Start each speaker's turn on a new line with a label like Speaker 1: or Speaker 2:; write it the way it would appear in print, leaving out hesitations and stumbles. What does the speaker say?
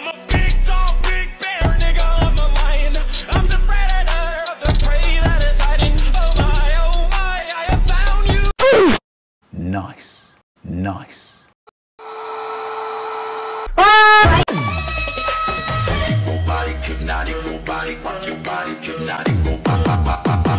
Speaker 1: I'm a big dog, big bear, nigga, I'm a lion. I'm the predator of the prey that is hiding. Oh my, I have found you.
Speaker 2: Nice. Nice.
Speaker 3: Go body, hypnotic, go body, rock your body, hypnotic, go pop, pop, pop, pop, pop.